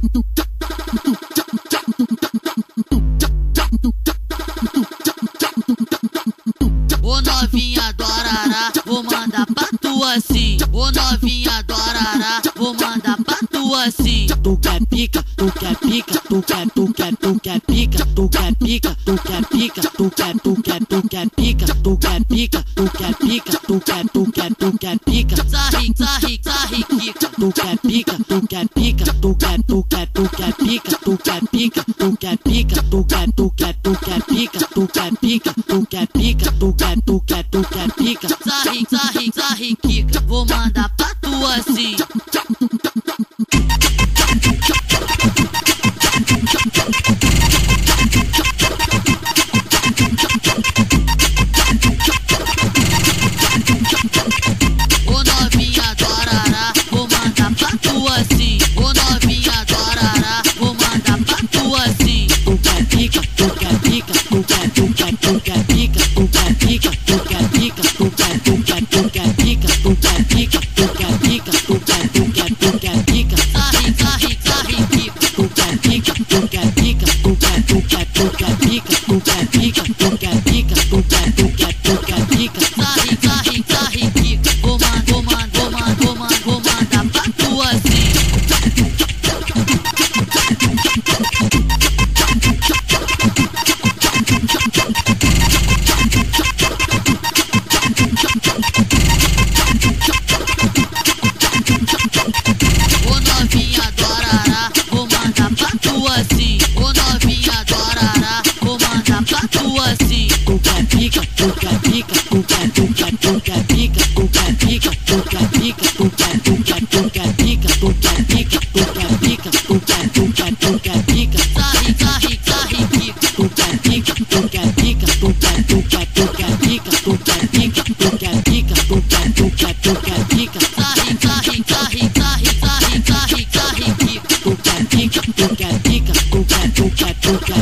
Ô novinha adorará, vou mandar pra tu assim. Ô novinha adorará, vou mandar pra tu assim. Tu quer pica, tu quer pica, tu quer pica, tu quer pica, tu quer pica, tu quer pica, tu quer pica, tu quer pica, tu quer pica, tu quer pica. Sarri, sarri, sarri, quica. Tu quer pica, tu quer pica, tu quer pica, tu quer pica, tu quer pica, tu quer pica, tu quer pica, tu quer pica, tu quer pica, tu quer pica. Sarri, sarri, sarri, quica. Vou mandar pra tu assim. Ô novinha adorará, vou mandar pra tu assim. Ô novinha adorará, vou mandar pra tu assim. Tu quer pica, tu quer pica, tu quer pica, tu quer pica, tu quer pica, tu quer pica, tu quer pica, tu quer pica, tu quer pica, tu quer pica. Sarri, sarri, sarri, quica. Tu quer pica, tu quer pica, tu quer pica, tu quer pica, tu quer pica, tu quer pica. Sarri, sarri, sarri, quica. Vou mandar pra tu assim. Ô novinha adorará, vou mandar pra tu assim. Ô novinha adorará, vou mandar pra tu assim. Tu quer pica, tu quer pica, tu quer pica, tu quer pica, tu quer pica, tu quer pica, tu quer pica, tu quer pica, tu quer pica, tu quer pica. Sarri, sarri, sarri, quica. Tu quer pica, tu quer pica, tu quer pica, tu quer pica, tu quer pica, tu quer pica, tu quer pica. Sarri, sarri, sarri, sarri, sarri, sarri, sarri, quica. Tu quer pica, tu quer pica, tu quer